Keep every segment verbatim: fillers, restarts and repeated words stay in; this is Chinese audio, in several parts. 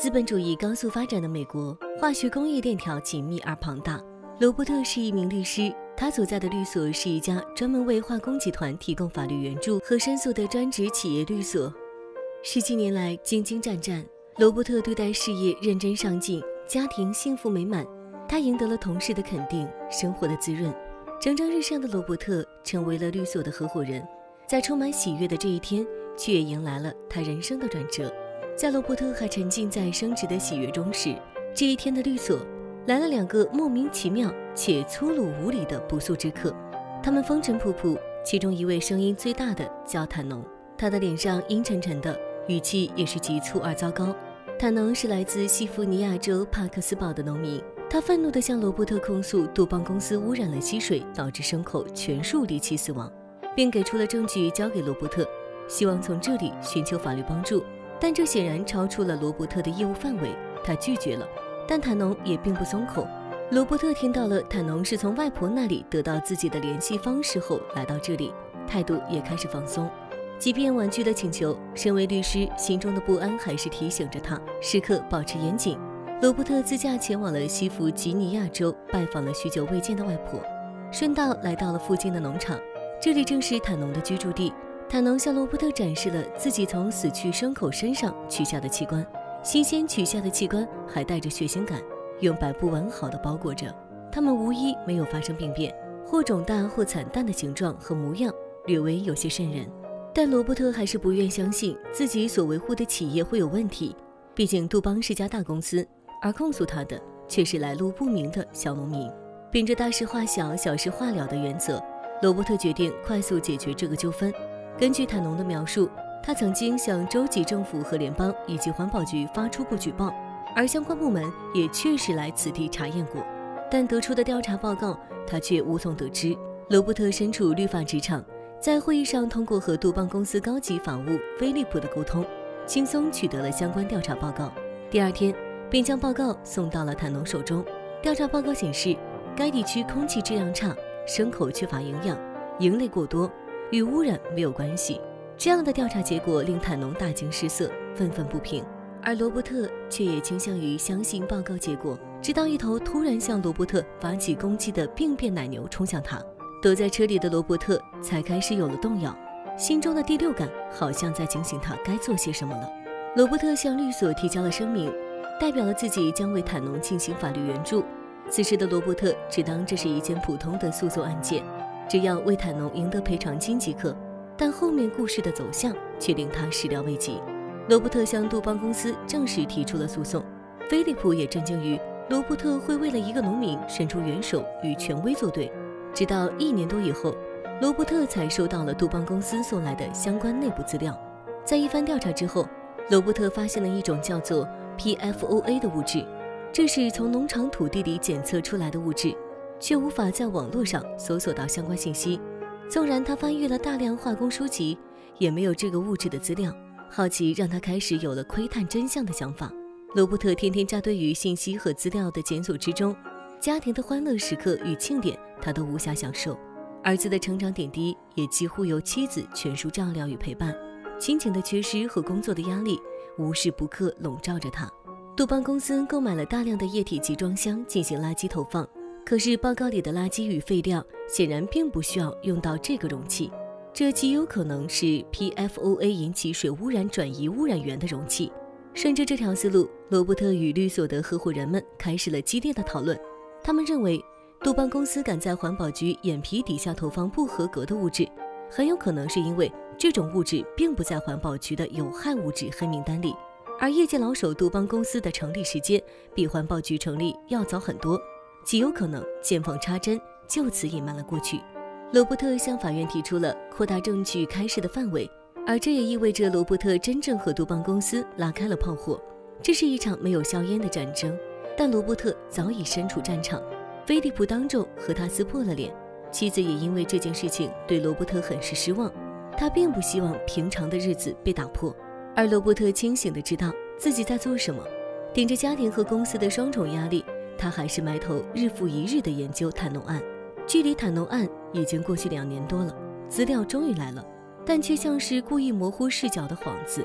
资本主义高速发展的美国，化学工业链条紧密而庞大。罗伯特是一名律师，他所在的律所是一家专门为化工集团提供法律援助和申诉的专职企业律所。十几年来兢兢战战，罗伯特对待事业认真上进，家庭幸福美满。他赢得了同事的肯定，生活的滋润。蒸蒸日上的罗伯特成为了律所的合伙人，在充满喜悦的这一天，却也迎来了他人生的转折。在罗伯特还沉浸在升职的喜悦中时，这一天的律所来了两个莫名其妙且粗鲁无礼的不速之客。他们风尘仆仆，其中一位声音最大的叫坦农，他的脸上阴沉沉的，语气也是急促而糟糕。坦农是来自西弗尼亚州帕克斯堡的农民，他愤怒地向罗伯特控诉杜邦公司污染了溪水，导致牲口全数离奇死亡，并给出了证据交给罗伯特，希望从这里寻求法律帮助。但这显然超出了罗伯特的业务范围，他拒绝了。但坦农也并不松口。罗伯特听到了坦农是从外婆那里得到自己的联系方式后来到这里，态度也开始放松。即便婉拒了请求，身为律师，心中的不安还是提醒着他时刻保持严谨。罗伯特自驾前往了西弗吉尼亚州，拜访了许久未见的外婆，顺道来到了附近的农场，这里正是坦农的居住地。坦农向罗伯特展示了自己从死去牲口身上取下的器官，新鲜取下的器官还带着血腥感，用白布完好的包裹着，它们无一没有发生病变，或肿大或惨淡的形状和模样，略微有些瘆人。但罗伯特还是不愿相信自己所维护的企业会有问题，毕竟杜邦是家大公司，而控诉他的却是来路不明的小农民。秉着大事化小、小事化了的原则，罗伯特决定快速解决这个纠纷。根据坦农的描述，他曾经向州级政府和联邦以及环保局发出过举报，而相关部门也确实来此地查验过，但得出的调查报告他却无从得知。罗伯特身处律法职场，在会议上通过和杜邦公司高级法务菲利普的沟通，轻松取得了相关调查报告。第二天并将报告送到了坦农手中。调查报告显示，该地区空气质量差，牲口缺乏营养，蝇类过多，与污染没有关系。这样的调查结果令坦农大惊失色，愤愤不平，而罗伯特却也倾向于相信报告结果，直到一头突然向罗伯特发起攻击的病变奶牛冲向他。躲在车里的罗伯特才开始有了动摇，心中的第六感好像在警醒他该做些什么了。罗伯特向律所提交了声明，代表了自己将为坦农进行法律援助。此时的罗伯特只当这是一件普通的诉讼案件，只要为坦农赢得赔偿金即可。但后面故事的走向却令他始料未及。罗伯特向杜邦公司正式提出了诉讼，菲利普也震惊于罗伯特会为了一个农民伸出援手与权威作对。直到一年多以后，罗伯特才收到了杜邦公司送来的相关内部资料。在一番调查之后，罗伯特发现了一种叫做 P F O A 的物质，这是从农场土地里检测出来的物质，却无法在网络上搜索到相关信息。纵然他翻阅了大量化工书籍，也没有这个物质的资料。好奇让他开始有了窥探真相的想法。罗伯特天天扎堆于信息和资料的检索之中，家庭的欢乐时刻与庆典他都无暇享受，儿子的成长点滴也几乎由妻子全数照料与陪伴。亲情的缺失和工作的压力无时不刻笼罩着他。杜邦公司购买了大量的液体集装箱进行垃圾投放，可是报告里的垃圾与废料显然并不需要用到这个容器，这极有可能是 P F O A 引起水污染转移污染源的容器。顺着这条思路，罗伯特与律所的合伙人们开始了激烈的讨论。他们认为杜邦公司敢在环保局眼皮底下投放不合格的物质，很有可能是因为这种物质并不在环保局的有害物质黑名单里，而业界老手杜邦公司的成立时间比环保局成立要早很多，极有可能见缝插针，就此隐瞒了过去。罗伯特向法院提出了扩大证据开示的范围，而这也意味着罗伯特真正和杜邦公司拉开了炮火。这是一场没有硝烟的战争，但罗伯特早已身处战场。菲利普当众和他撕破了脸，妻子也因为这件事情对罗伯特很是失望。他并不希望平常的日子被打破，而罗伯特清醒地知道自己在做什么。顶着家庭和公司的双重压力，他还是埋头日复一日地研究坦农案。距离坦农案已经过去两年多了，资料终于来了，但却像是故意模糊视角的幌子。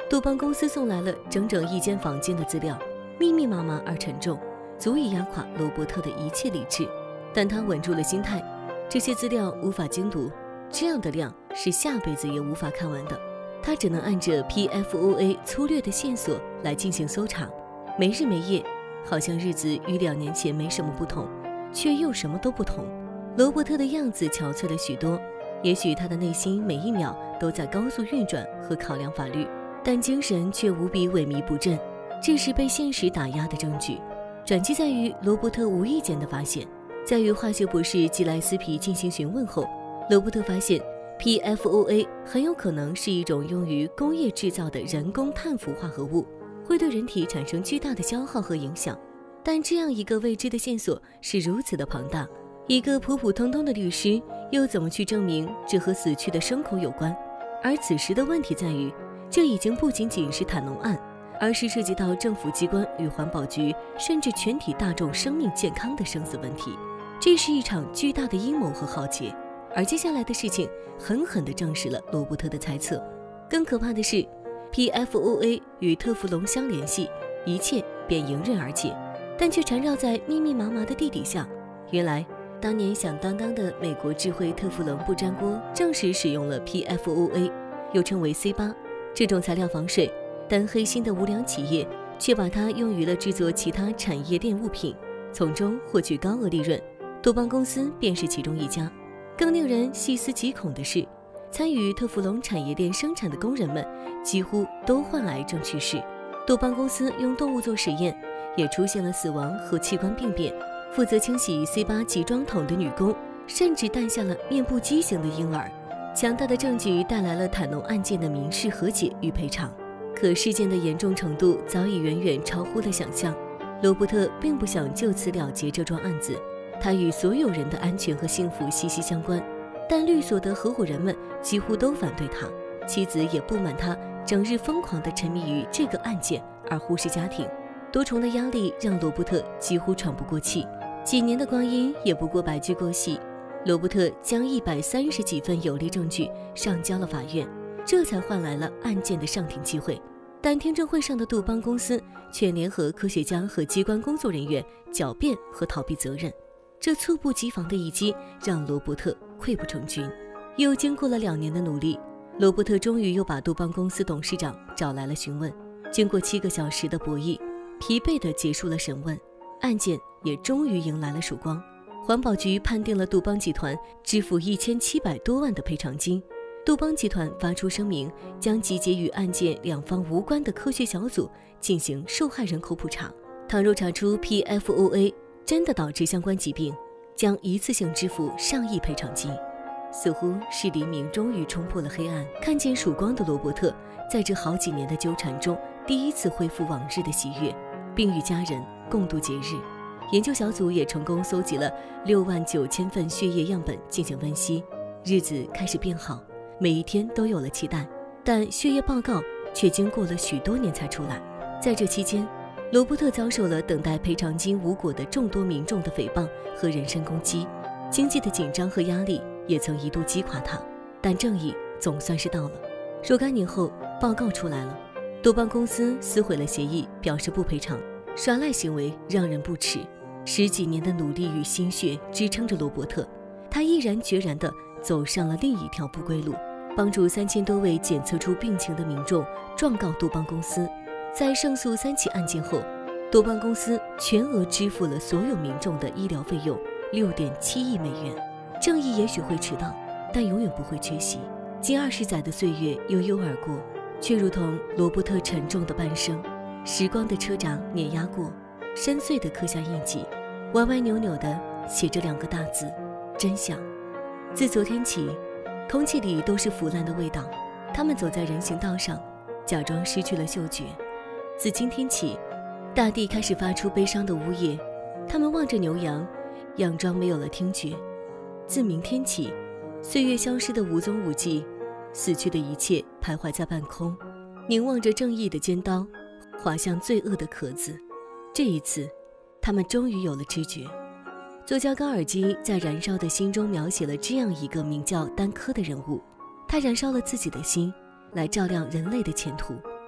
杜邦公司送来了整整一间房间的资料，密密麻麻而沉重，足以压垮罗伯特的一切理智。但他稳住了心态，这些资料无法精读，这样的量是下辈子也无法看完的。他只能按着 P F O A 粗略的线索来进行搜查，没日没夜，好像日子与两年前没什么不同，却又什么都不同。罗伯特的样子憔悴了许多，也许他的内心每一秒都在高速运转和考量法律，但精神却无比萎靡不振，这是被现实打压的证据。转机在于罗伯特无意间的发现，在与化学博士吉莱斯皮进行询问后，罗伯特发现 P F O A 很有可能是一种用于工业制造的人工碳氟化合物，会对人体产生巨大的消耗和影响。但这样一个未知的线索是如此的庞大，一个普普通通的律师又怎么去证明这和死去的牲口有关？而此时的问题在于，这已经不仅仅是坦农案，而是涉及到政府机关与环保局，甚至全体大众生命健康的生死问题。这是一场巨大的阴谋和浩劫，而接下来的事情狠狠地证实了罗伯特的猜测。更可怕的是 ，P F O A 与特氟龙相联系，一切便迎刃而解，但却缠绕在密密麻麻的地底下。原来，当年响当当的美国智慧特氟龙不粘锅，正是使用了 P F O A， 又称为 C 八 这种材料防水，但黑心的无良企业却把它用于了制作其他产业链物品，从中获取高额利润。杜邦公司便是其中一家。更令人细思极恐的是，参与特氟龙产业链生产的工人们几乎都患癌症去世。杜邦公司用动物做实验，也出现了死亡和器官病变。负责清洗 C 八 集装桶的女工甚至诞下了面部畸形的婴儿。强大的证据带来了坦农案件的民事和解与赔偿，可事件的严重程度早已远远超乎了想象。罗伯特并不想就此了结这桩案子，他与所有人的安全和幸福息息相关，但律所的合伙人们几乎都反对他，妻子也不满他整日疯狂地沉迷于这个案件而忽视家庭。多重的压力让罗伯特几乎喘不过气，几年的光阴也不过白驹过隙。罗伯特将一百三十几份有力证据上交了法院，这才换来了案件的上庭机会。但听证会上的杜邦公司却联合科学家和机关工作人员狡辩和逃避责任。这猝不及防的一击让罗伯特溃不成军。又经过了两年的努力，罗伯特终于又把杜邦公司董事长找来了询问。经过七个小时的博弈，疲惫地结束了审问，案件也终于迎来了曙光。环保局判定了杜邦集团支付一千七百多万的赔偿金。杜邦集团发出声明，将集结与案件两方无关的科学小组进行受害人口普查。倘若查出 P F O A 真的导致相关疾病，将一次性支付上亿赔偿金。似乎是黎明终于冲破了黑暗，看见曙光的罗伯特，在这好几年的纠缠中，第一次恢复往日的喜悦，并与家人共度节日。研究小组也成功搜集了六万九千份血液样本进行分析，日子开始变好，每一天都有了期待。但血液报告却经过了许多年才出来。在这期间，罗伯特遭受了等待赔偿金无果的众多民众的诽谤和人身攻击，经济的紧张和压力也曾一度击垮他。但正义总算是到了。若干年后，报告出来了，杜邦公司撕毁了协议，表示不赔偿，耍赖行为让人不齿。十几年的努力与心血支撑着罗伯特，他毅然决然地走上了另一条不归路，帮助三千多位检测出病情的民众状告杜邦公司。在胜诉三起案件后，杜邦公司全额支付了所有民众的医疗费用六点七亿美元。正义也许会迟到，但永远不会缺席。近二十载的岁月悠悠而过，却如同罗伯特沉重的半生，时光的车闸碾压过，深邃地刻下印记，歪歪扭扭地写着两个大字：真相。自昨天起，空气里都是腐烂的味道。他们走在人行道上，假装失去了嗅觉。自今天起，大地开始发出悲伤的呜咽。他们望着牛羊，佯装没有了听觉。自明天起，岁月消失得无踪无迹，死去的一切徘徊在半空，凝望着正义的尖刀，划向罪恶的壳子。这一次，他们终于有了知觉。作家高尔基在《燃烧的心》中描写了这样一个名叫丹科的人物，他燃烧了自己的心，来照亮人类的前途。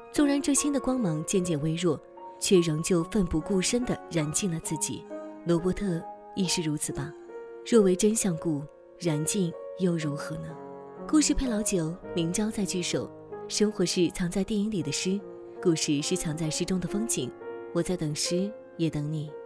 纵然这新的光芒渐渐微弱，却仍旧奋不顾身地燃尽了自己。罗伯特亦是如此吧？若为真相故，燃尽又如何呢？故事配老酒，明朝在句首。生活是藏在电影里的诗，故事是藏在诗中的风景。我在等诗，也等你。